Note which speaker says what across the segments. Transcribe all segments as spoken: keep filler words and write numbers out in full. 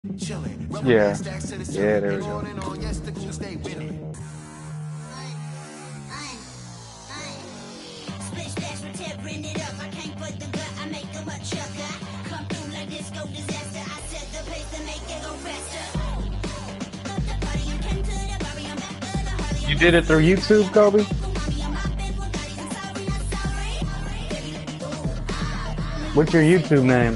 Speaker 1: Yeah. Yeah, there we go. You did it through YouTube, Kobe? What's your YouTube name?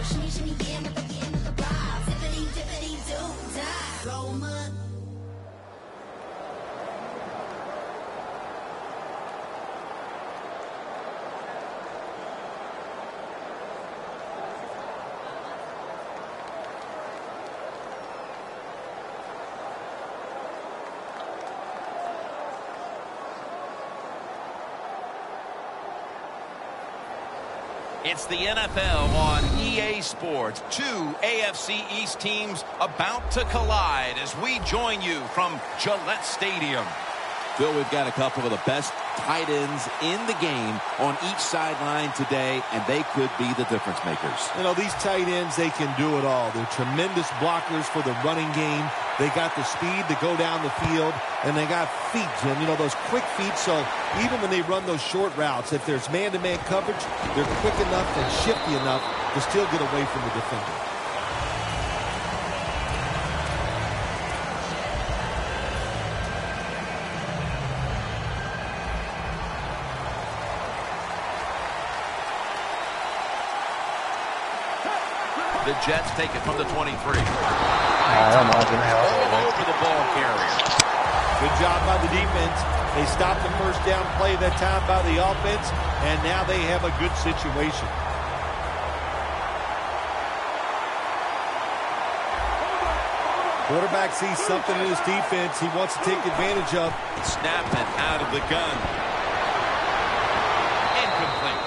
Speaker 2: It's the N F L on E A Sports. Two A F C East teams about to collide as we join you from Gillette Stadium.
Speaker 3: Phil, we've got a couple of the best tight ends in the game on each sideline today, and they could be the difference makers.
Speaker 4: You know, these tight ends, they can do it all. They're tremendous blockers for the running game. They got the speed to go down the field, and they got feet, Jim. You know, those quick feet, so even when they run those short routes, if there's man-to-man coverage, they're quick enough and shifty enough to still get away from the defender.
Speaker 2: The Jets take it from the twenty-three.
Speaker 1: I don't know.
Speaker 2: All over the ball carrier.
Speaker 4: Good job by the defense. They stopped the first down play that time by the offense, and now they have a good situation. Quarterback sees something in his defense he wants to take advantage of.
Speaker 2: Snapping out of the gun. Incomplete.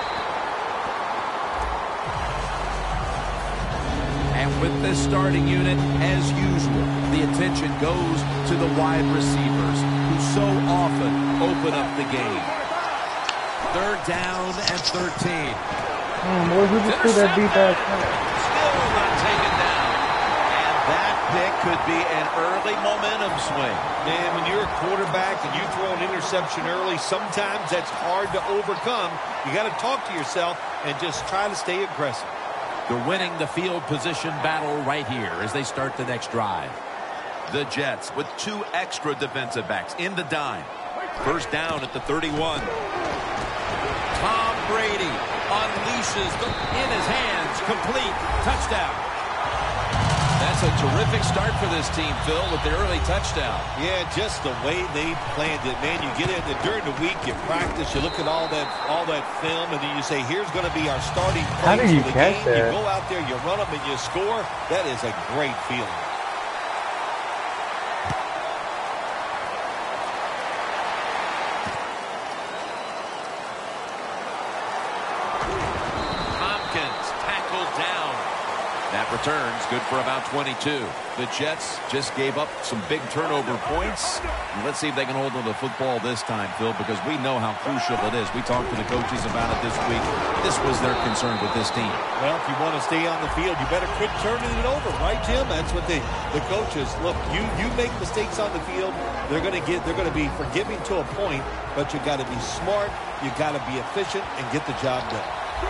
Speaker 2: And with this starting unit, as usual, the attention goes to the wide receivers who so often open up the game. Third down and thirteen.
Speaker 1: Oh, boy, who just threw that deep ass pass?
Speaker 2: Still not taken down. And that pick could be an early momentum swing.
Speaker 4: Man, when you're a quarterback and you throw an interception early, sometimes that's hard to overcome. You got to talk to yourself and just try to stay aggressive.
Speaker 2: They're winning the field position battle right here as they start the next drive. The Jets with two extra defensive backs in the dime. First down at the thirty-one. Tom Brady unleashes the, in his hands, complete, touchdown. That's a terrific start for this team, Phil, with the early touchdown.
Speaker 4: Yeah, just the way they planned it, man. You get in there during the week, you practice, you look at all that all that film, and then you say, here's going to be our starting
Speaker 1: How
Speaker 4: plays
Speaker 1: do you
Speaker 4: for the
Speaker 1: catch
Speaker 4: game.
Speaker 1: that?
Speaker 4: You go out there, you run them, and you score. That is a great feeling.
Speaker 2: Returns good for about twenty-two. The Jets just gave up some big turnover points. And let's see if they can hold on to the football this time, Phil, because we know how crucial it is. We talked to the coaches about it this week. This was their concern with this team.
Speaker 4: Well, if you want to stay on the field, you better quit turning it over, right, Jim? That's what they, the coaches look. You you make mistakes on the field, they're going to get they're going to be forgiving to a point, but you got to be smart, you got to be efficient, and get the job done.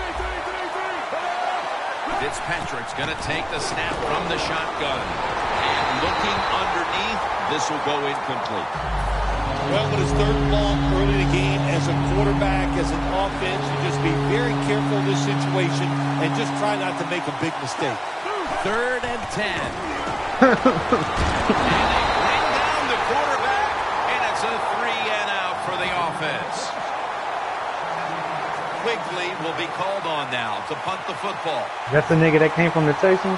Speaker 2: Fitzpatrick's going to take the snap from the shotgun. And looking underneath, this will go incomplete.
Speaker 4: Well, with his third and long early in the game, as a quarterback, as an offense, you just be very careful in this situation and just try not to make a big mistake.
Speaker 2: Third and ten. And they bring down the quarterback, and it's a three and out for the offense. Quigley will be called on now to punt the football.
Speaker 1: That's the nigga that came from the Texans?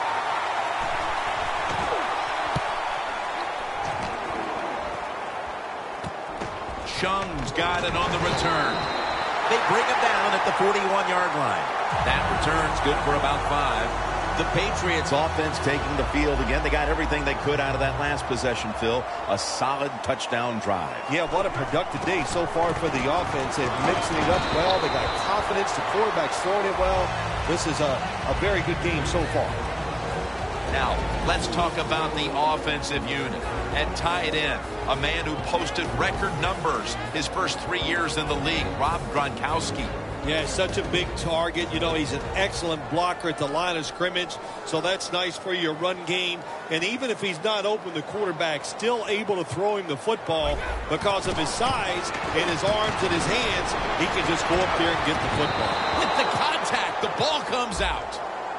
Speaker 2: Chung's got it on the return. They bring him down at the forty-one yard line. That return's good for about five.
Speaker 3: The Patriots offense taking the field again. They got everything they could out of that last possession, Phil. A solid touchdown drive.
Speaker 4: Yeah, what a productive day so far for the offense. They're mixing it up well. They got confidence. The quarterback's throwing it well. This is a, a very good game so far.
Speaker 2: Now, let's talk about the offensive unit. At tight end, a man who posted record numbers his first three years in the league, Rob Gronkowski.
Speaker 4: Yeah, such a big target. You know, he's an excellent blocker at the line of scrimmage, so that's nice for your run game. And even if he's not open, the quarterback still able to throw him the football because of his size and his arms and his hands. He can just go up there and get the football.
Speaker 2: With the contact, the ball comes out.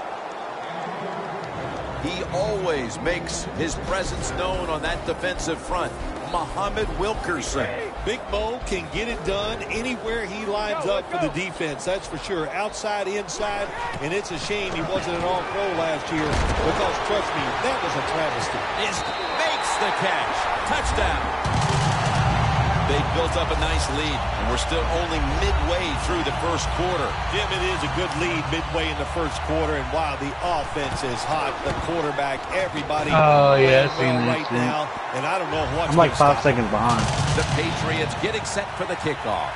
Speaker 3: He always makes his presence known on that defensive front. Muhammad Wilkerson.
Speaker 4: Big Mo can get it done anywhere he lines up for the defense. That's for sure. Outside, inside, and it's a shame he wasn't an all-pro last year because, trust me, that was a travesty.
Speaker 2: Is makes the catch. Touchdown. They built up a nice lead, and we're still only midway through the first quarter.
Speaker 4: Jim, it is a good lead midway in the first quarter, and wow, the offense is hot. The quarterback, everybody
Speaker 1: Oh, yeah, I've
Speaker 4: playing
Speaker 1: seen
Speaker 4: well
Speaker 1: this,
Speaker 4: right
Speaker 1: man.
Speaker 4: now, and I don't know what's
Speaker 1: I'm like
Speaker 4: gonna
Speaker 1: five
Speaker 4: stop
Speaker 1: seconds behind.
Speaker 2: The Patriots getting set for the kickoff.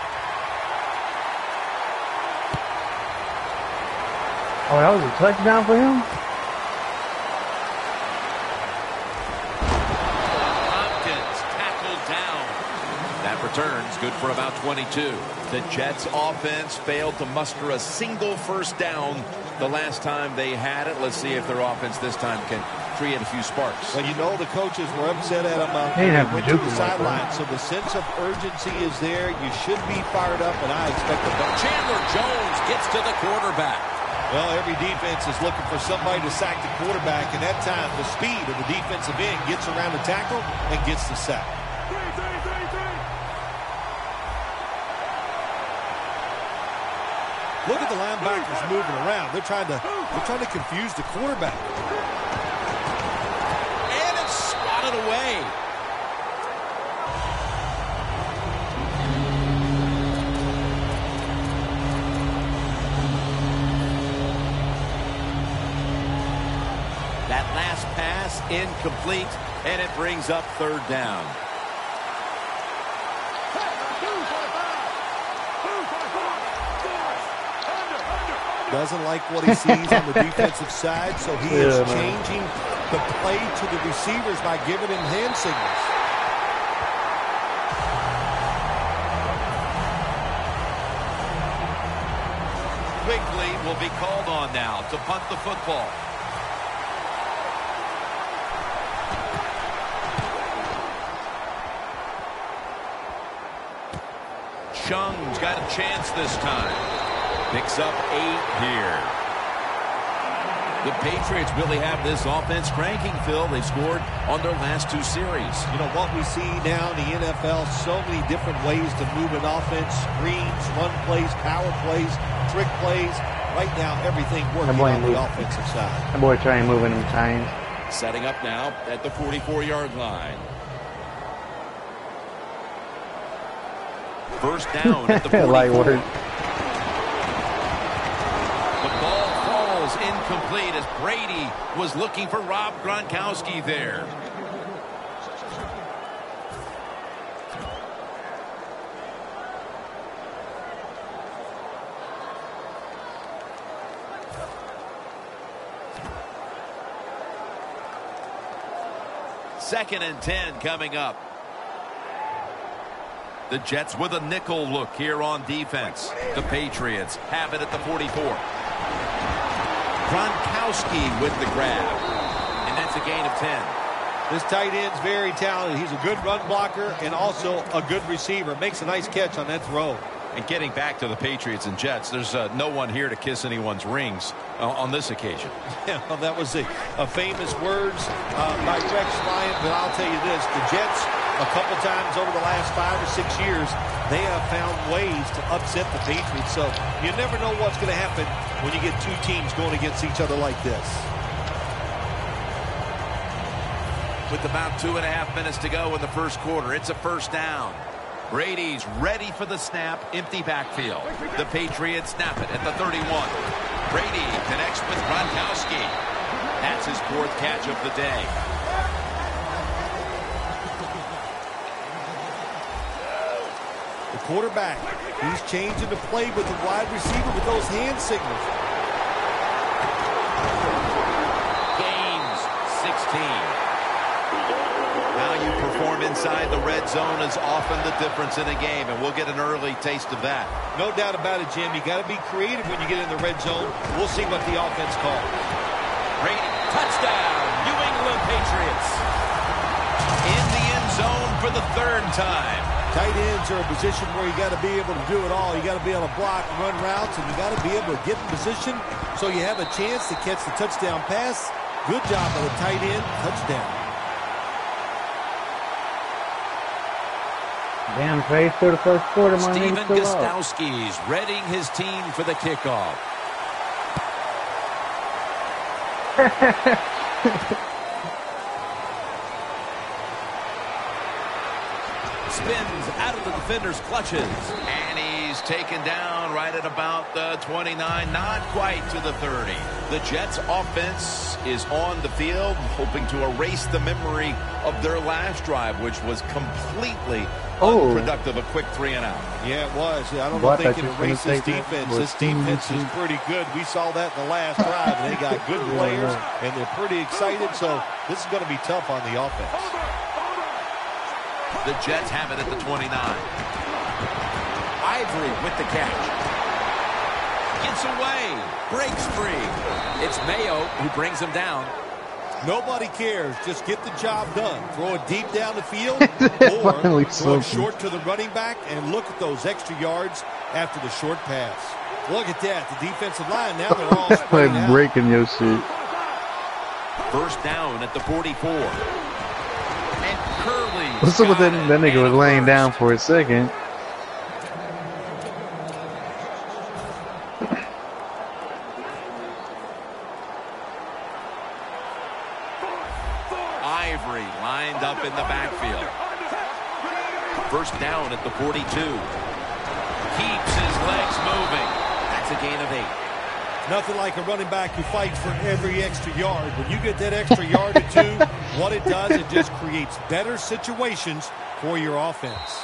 Speaker 1: Oh, that was a touchdown for him?
Speaker 2: Hopkins tackled down. That returns good for about twenty-two. The Jets offense failed to muster a single first down the last time they had it. Let's see if their offense this time can create a few sparks.
Speaker 4: Well, you know the coaches were upset at him. Uh,
Speaker 1: He didn't have
Speaker 4: went
Speaker 1: to
Speaker 4: to
Speaker 1: do
Speaker 4: the
Speaker 1: it,
Speaker 4: sideline,
Speaker 1: right?
Speaker 4: so the sense of urgency is there. You should be fired up, and I expect the best.
Speaker 2: Chandler Jones gets to the quarterback.
Speaker 4: Well, every defense is looking for somebody to sack the quarterback, and that time the speed of the defensive end gets around the tackle and gets the sack. Look at the linebackers moving around. They're trying to they're trying to confuse the quarterback.
Speaker 2: And it's swatted away. That last pass incomplete, and it brings up third down.
Speaker 4: Doesn't like what he sees on the defensive side, so he is
Speaker 1: Yeah, man.
Speaker 4: changing the play to the receivers by giving him hand signals.
Speaker 2: Quigley will be called on now to punt the football. Chung's got a chance this time. Picks up eight here. The Patriots really have this offense cranking, Phil. They've scored on their last two series.
Speaker 4: You know, what we see now in the N F L, so many different ways to move an offense. Screens, run plays, power plays, trick plays. Right now, everything working
Speaker 1: boy
Speaker 4: on the
Speaker 1: moved.
Speaker 4: offensive side.
Speaker 1: That boy trying moving them chains.
Speaker 2: Setting up now at the forty-four-yard line. First down at the
Speaker 1: Light
Speaker 2: forty-four.
Speaker 1: work.
Speaker 2: The ball falls incomplete as Brady was looking for Rob Gronkowski there. Second and ten coming up. The Jets with a nickel look here on defense. The Patriots have it at the forty-four. Gronkowski with the grab. And that's a gain of ten.
Speaker 4: This tight end's very talented. He's a good run blocker and also a good receiver. Makes a nice catch on that throw.
Speaker 2: And getting back to the Patriots and Jets, there's uh, no one here to kiss anyone's rings uh, on this occasion.
Speaker 4: Yeah, well, that was a, a famous words uh, by Rex Ryan, but I'll tell you this, the Jets, a couple times over the last five or six years, they have found ways to upset the Patriots, so you never know what's going to happen when you get two teams going against each other like this.
Speaker 2: With about two and a half minutes to go in the first quarter, it's a first down. Brady's ready for the snap, empty backfield. The Patriots snap it at the thirty-one. Brady connects with Gronkowski. That's his fourth catch of the day.
Speaker 4: The quarterback, he's changing the play with the wide receiver with those hand signals.
Speaker 2: Gain sixteen. How you perform inside the red zone is often the difference in a game, and we'll get an early taste of that.
Speaker 4: No doubt about it, Jim. You got to be creative when you get in the red zone. We'll see what the offense calls.
Speaker 2: Brady, touchdown, New England Patriots. In the end zone for the third time.
Speaker 4: Tight ends are a position where you got to be able to do it all. You got to be able to block, run routes, and you got to be able to get in position so you have a chance to catch the touchdown pass. Good job by the tight end. Touchdown.
Speaker 1: Damn face for the first quarter, my
Speaker 2: Steven
Speaker 1: nigga still up.
Speaker 2: Gostkowski's readying his team for the kickoff. Spins out of the defender's clutches. And he's taken down right at about the twenty-nine, not quite to the thirty. The Jets offense is on the field, hoping to erase the memory of their last drive, which was completely
Speaker 1: Oh.
Speaker 2: unproductive. A quick three and out.
Speaker 4: Yeah, it was. I don't know
Speaker 1: What,
Speaker 4: if they
Speaker 1: I
Speaker 4: can
Speaker 1: just
Speaker 4: erase
Speaker 1: gonna
Speaker 4: this
Speaker 1: take that
Speaker 4: defense.
Speaker 1: was
Speaker 4: This defense is
Speaker 1: two-
Speaker 4: pretty good. We saw that in the last drive, and they got good players, and they're pretty excited, so this is going to be tough on the offense.
Speaker 2: The Jets have it at the twenty-nine. Ivory with the catch. Gets away. Breaks free. It's Mayo who brings him down.
Speaker 4: Nobody cares. Just get the job done. Throw it deep down the field or
Speaker 1: Finally
Speaker 4: throw it
Speaker 1: something.
Speaker 4: short to the running back, and look at those extra yards after the short pass. Look at that. The defensive line, now they're all spread
Speaker 1: Like
Speaker 4: out.
Speaker 1: breaking your shit.
Speaker 2: First down at the forty-four. And Curley.
Speaker 1: What's up with that? That nigga was laying down for a second.
Speaker 2: Ivory lined up in the backfield. First down at the forty-two. Keeps his legs moving. That's a gain of eight.
Speaker 4: Nothing like a running back who fights for every extra yard. When you get that extra yard or two, what it does, it just creates better situations for your offense.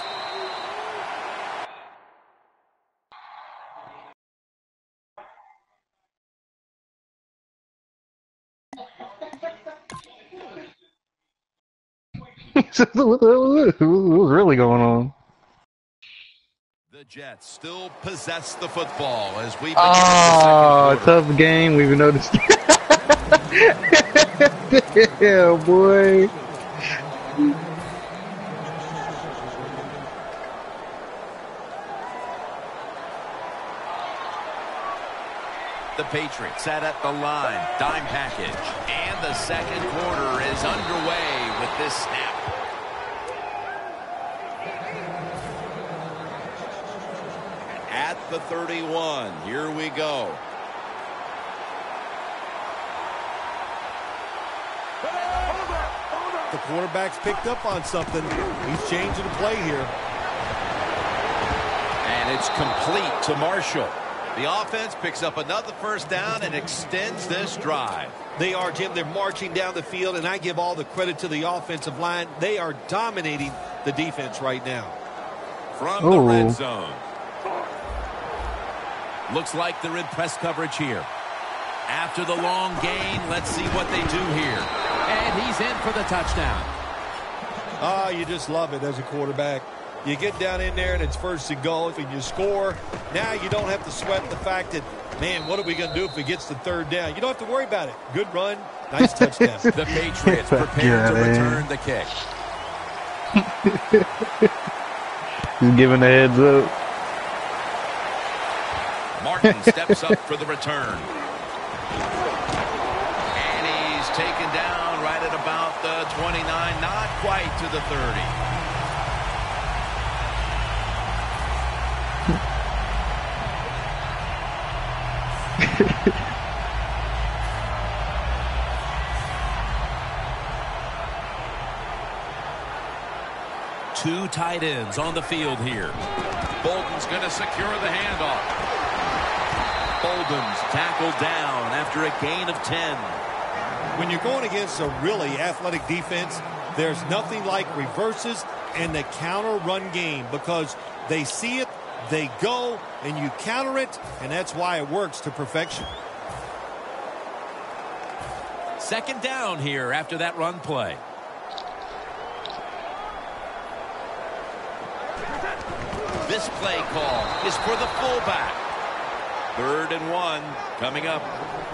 Speaker 1: What was really going on?
Speaker 2: The Jets still possess the football as we begin
Speaker 1: Oh,
Speaker 2: the second quarter.
Speaker 1: tough game. We've noticed. Yeah, boy.
Speaker 2: The Patriots set at the line. Dime package. And the second quarter is underway with this snap. At the thirty-one. Here we go.
Speaker 4: The quarterback's picked up on something. He's changing the play here.
Speaker 2: And it's complete to Marshall. The offense picks up another first down and extends this drive.
Speaker 4: They are, Jim. They're marching down the field, and I give all the credit to the offensive line. They are dominating the defense right now.
Speaker 2: From
Speaker 1: Ooh.
Speaker 2: the red zone. Looks like they're in press coverage here. After the long gain, let's see what they do here. And he's in for the touchdown.
Speaker 4: Ah, you just love it as a quarterback. You get down in there, and it's first and goal, and you score. Now you don't have to sweat the fact that, man, what are we going to do if he gets the third down? You don't have to worry about it. Good run, nice touchdown.
Speaker 2: The Patriots prepare to
Speaker 1: Got it.
Speaker 2: return the kick.
Speaker 1: He's giving a heads up.
Speaker 2: Martin steps up for the return. And he's taken down right at about the twenty-nine, not quite to the thirty. Two tight ends on the field here. Bolden's going to secure the handoff. Bolden's tackled down after a gain of ten.
Speaker 4: When you're going against a really athletic defense, there's nothing like reverses and the counter run game because they see it, they go, and you counter it, and that's why it works to perfection.
Speaker 2: Second down here after that run play. This play call is for the fullback. Third and one coming up.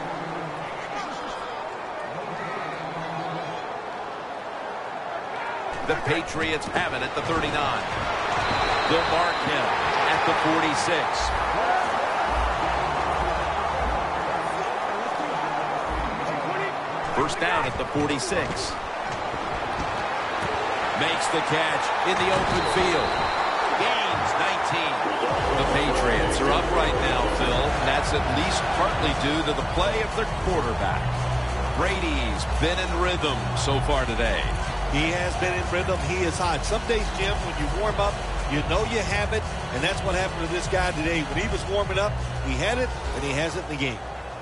Speaker 2: The Patriots have it at the thirty-nine. They'll mark him at the forty-six. First down at the forty-six. Makes the catch in the open field. Gains nineteen. The Patriots are up right now, Phil. And that's at least partly due to the play of their quarterback. Brady's been in rhythm so far today.
Speaker 4: He has been in rhythm. He is hot. Some days, Jim, when you warm up, you know you have it, and that's what happened to this guy today. When he was warming up, he had it, and he has it in the game.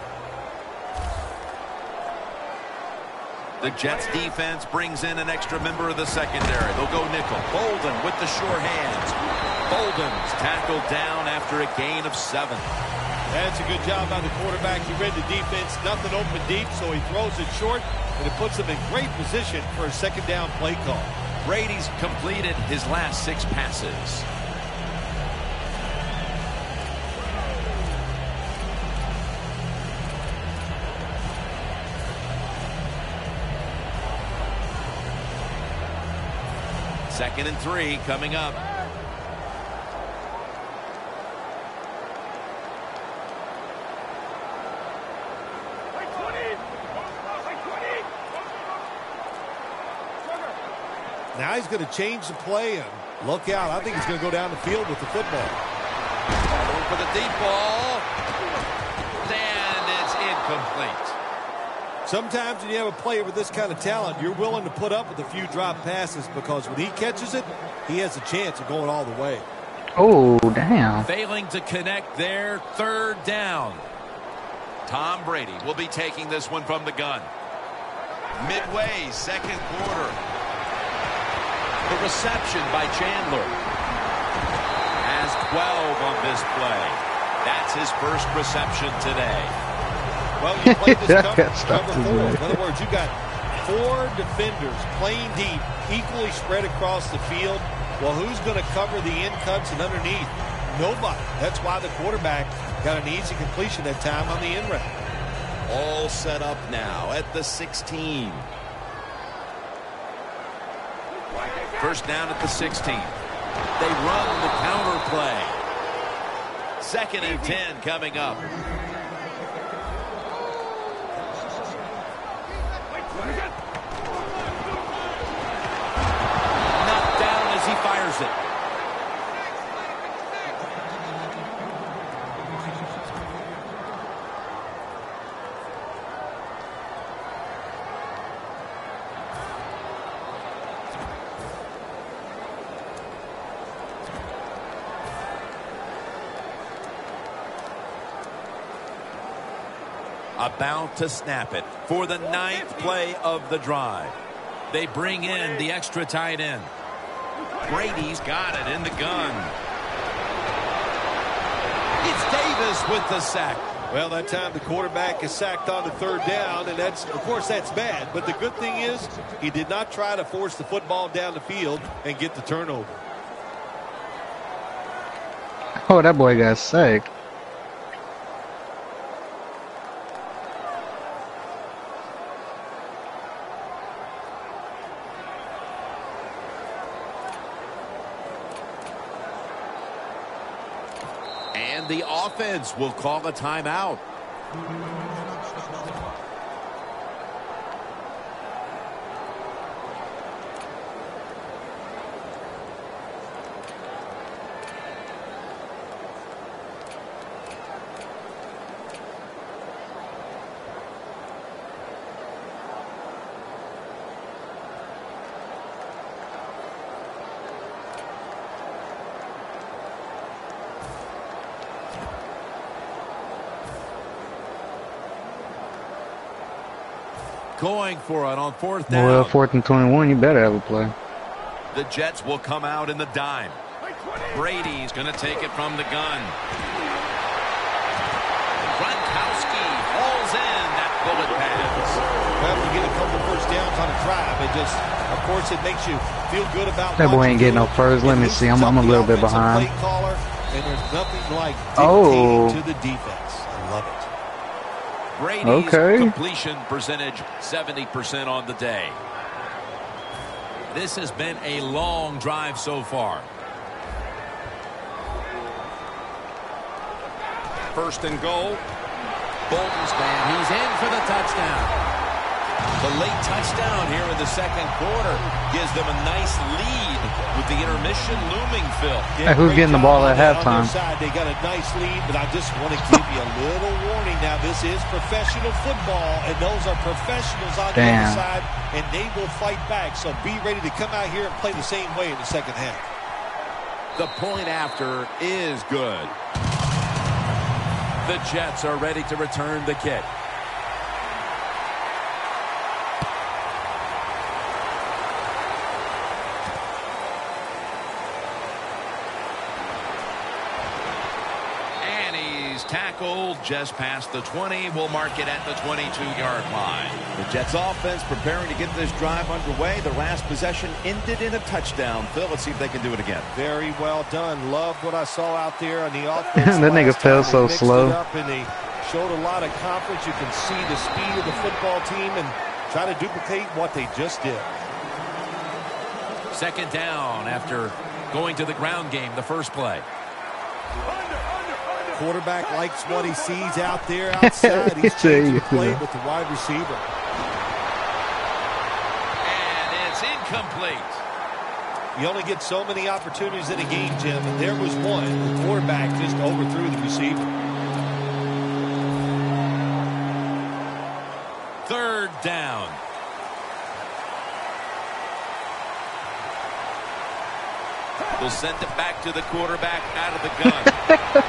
Speaker 2: The Jets defense brings in an extra member of the secondary. They'll go nickel. Bolden with the sure hands. Bolden's tackled down after a gain of seven.
Speaker 4: That's a good job by the quarterback. He read the defense, nothing open deep, so he throws it short, and it puts him in great position for a second down play call.
Speaker 2: Brady's completed his last six passes. Second and three coming up.
Speaker 4: Now he's going to change the play and look out. I think he's going to go down the field with the football.
Speaker 2: Going for the deep ball. And it's incomplete.
Speaker 4: Sometimes when you have a player with this kind of talent, you're willing to put up with a few drop passes because when he catches it, he has a chance of going all the way.
Speaker 1: Oh, damn.
Speaker 2: Failing to connect there, third down. Tom Brady will be taking this one from the gun. Midway, second quarter. The reception by Chandler. Has twelve on this play. That's his first reception today.
Speaker 4: Well, you played this
Speaker 1: That
Speaker 4: cover,
Speaker 1: got stopped
Speaker 4: cover four.
Speaker 1: today.
Speaker 4: In other words, you got four defenders playing deep, equally spread across the field. Well, who's going to cover the in cuts and underneath? Nobody. That's why the quarterback got an easy completion that time on the in route.
Speaker 2: All set up now at the sixteen. First down at the sixteen. They run the counter play. Second and ten coming up. Knocked down as he fires it. About to snap it for the ninth play of the drive. They bring in the extra tight end. Brady's got it in the gun. It's Davis with the sack.
Speaker 4: Well, that time the quarterback is sacked on the third down, and that's, of course, that's bad. But the good thing is he did not try to force the football down the field and get the turnover.
Speaker 1: Oh, that boy got sacked.
Speaker 2: And the offense will call a timeout. Going for it on fourth down.
Speaker 1: Well, fourth and twenty-one, you better have a play.
Speaker 2: The Jets will come out in the dime. Brady's going to take it from the gun. Gronkowski hauls in that bullet pass.
Speaker 4: Well, touchdowns on a drive. It just, of course, it makes you feel good about
Speaker 1: That boy ain't getting no first. Let me see. I'm, I'm a little bit behind.
Speaker 4: Caller, and there's nothing like
Speaker 1: oh.
Speaker 4: to the defense. I love it.
Speaker 2: Brady's
Speaker 1: okay.
Speaker 2: completion percentage seventy percent on the day. This has been a long drive so far. First and goal. Bolton's man. He's in for the touchdown. The late touchdown here in the second quarter gives them a nice lead with the intermission looming, Phil.
Speaker 1: Hey, who's getting the ball at halftime?
Speaker 4: They got a nice lead, but I just want to give you a little warning now. This is professional football, and those are professionals on the other side, and they will fight back. So be ready to come out here and play the same way in the second half.
Speaker 2: The point after is good. The Jets are ready to return the kick. Tackled just past the twenty. We'll mark it at the twenty-two yard line.
Speaker 3: The Jets offense preparing to get this drive underway. The last possession ended in a touchdown. Phil, let's see if they can do it again.
Speaker 4: Very well done. Loved what I saw out there on the offense.
Speaker 1: That nigga fell so slow.
Speaker 4: It up and they showed a lot of confidence. You can see the speed of the football team and try to duplicate what they just did.
Speaker 2: Second down after going to the ground game the first play.
Speaker 4: Quarterback likes what he sees out there outside. He's changing the play with the wide receiver.
Speaker 2: And it's incomplete.
Speaker 4: You only get so many opportunities in a game, Jim, and there was one. The quarterback just overthrew the receiver.
Speaker 2: Third down. We'll send it back to the quarterback out of the gun.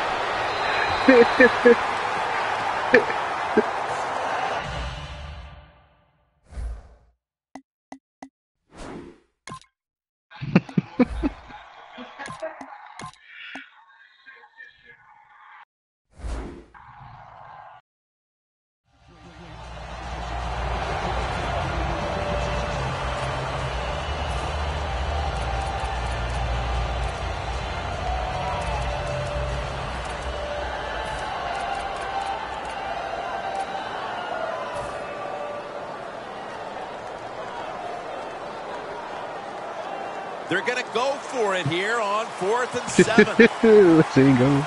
Speaker 2: They're going to go for it here on fourth and seven.
Speaker 1: Let's see, go.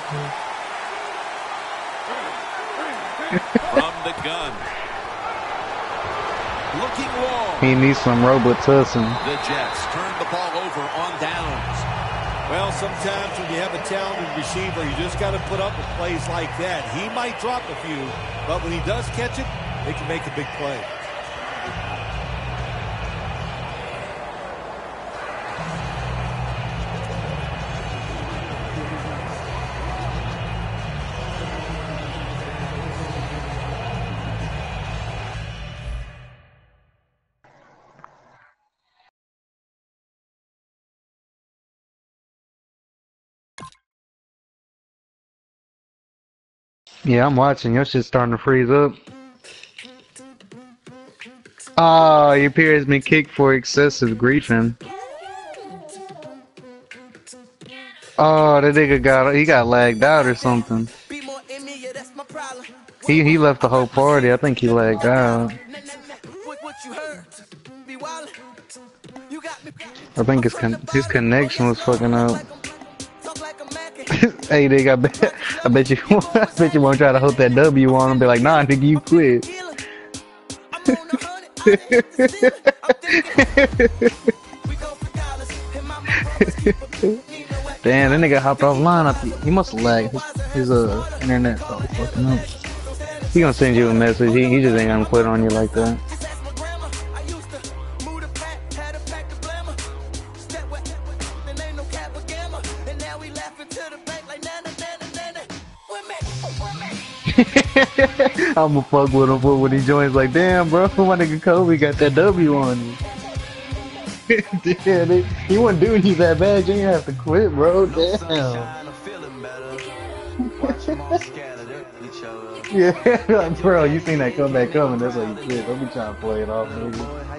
Speaker 2: From the gun. Looking long.
Speaker 1: He needs some Robitussin.
Speaker 2: The Jets turn the ball over on downs.
Speaker 4: Well, sometimes when you have a talented receiver, you just got to put up with plays like that. He might drop a few, but when he does catch it, they can make a big play.
Speaker 1: Yeah, I'm watching. Your shit's starting to freeze up. Oh, your peer has been kicked for excessive griefing. Oh, that nigga got he got lagged out or something. He he left the whole party. I think he lagged out. I think his con his connection was fucking up. Hey, nigga, I bet, I bet you, I bet you won't try to hold that W on him. Be like, nah, nigga, you quit. Damn, that nigga hopped offline. I think he must have lagged. His, his uh internet probably fucking up. He gonna send you a message. He he just ain't gonna quit on you like that. I'ma fuck with him for when he joins. Like, damn, bro, my nigga Kobe got that W on you. Damn, they, he wasn't doing you that bad. You didn't have to quit, bro. Damn. Yeah, like, bro, you seen that comeback coming. That's why you quit. Don't be trying to play it off, nigga.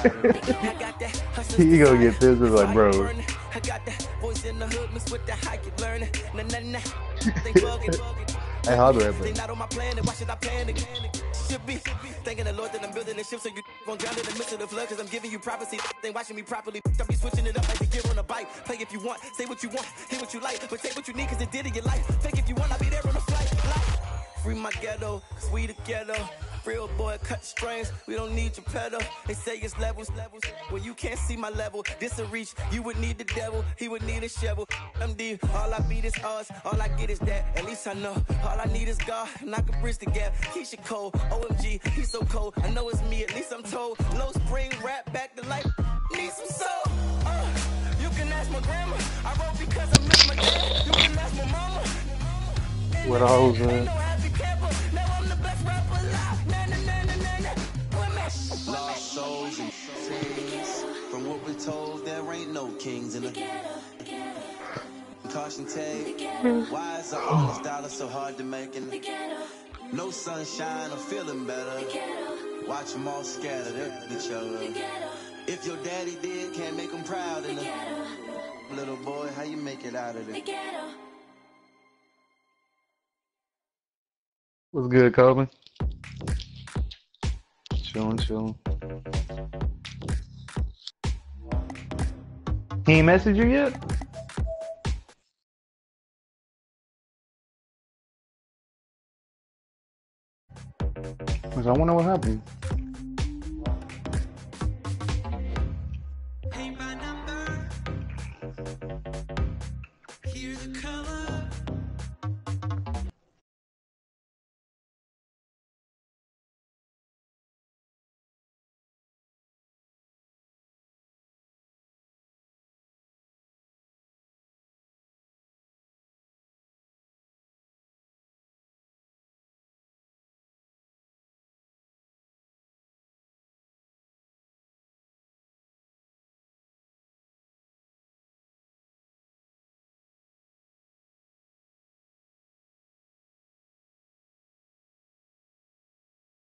Speaker 1: He gonna get this. It's like, bro.
Speaker 5: I got that voice in the hood mixed with the high you learning. Nah, nah, nah. They bugging.
Speaker 1: Hey, how do I
Speaker 5: They
Speaker 1: play?
Speaker 5: not on my planet. Why should I panic? Should be thanking the Lord that I'm building a ship so you won't drown in the midst of the flood. Cause I'm giving you prophecy. They watching me properly. I'll be switching it up like the gear on a bike. Play if you want, say what you want, hear what you like. But take what you need cause it did in your life. Fake if you want, I'll be there on the flight. Flight. Free my ghetto, we the ghetto. Real boy, cut strings, we don't need your pedal. They say it's levels, levels. When you can't see my level, this a reach. You would need the devil, he would need a shovel. I'm deep, all I beat is odds, all I get is that. At least I know, all I need is God, and I can bridge the gap. Keisha Cole, O M G, he's so cold. I know it's me, at least I'm told. Low spring, rap back to life, need some soul. Uh, you can ask my grandma, I wrote because I miss my dad. You can ask my mama.
Speaker 1: What a hoes in?
Speaker 5: Lost souls and things. From what we're told, there ain't no kings in the caution tape. Why is the honest dollar so hard to make? In the no sunshine or feeling better. Watch them all scatter each other. If your daddy did, can't make him proud in the little boy, how you make it out of it?
Speaker 1: What's good, Coleman? Chillin', chillin'. He ain't messaged you yet? Cause I wonder what happened.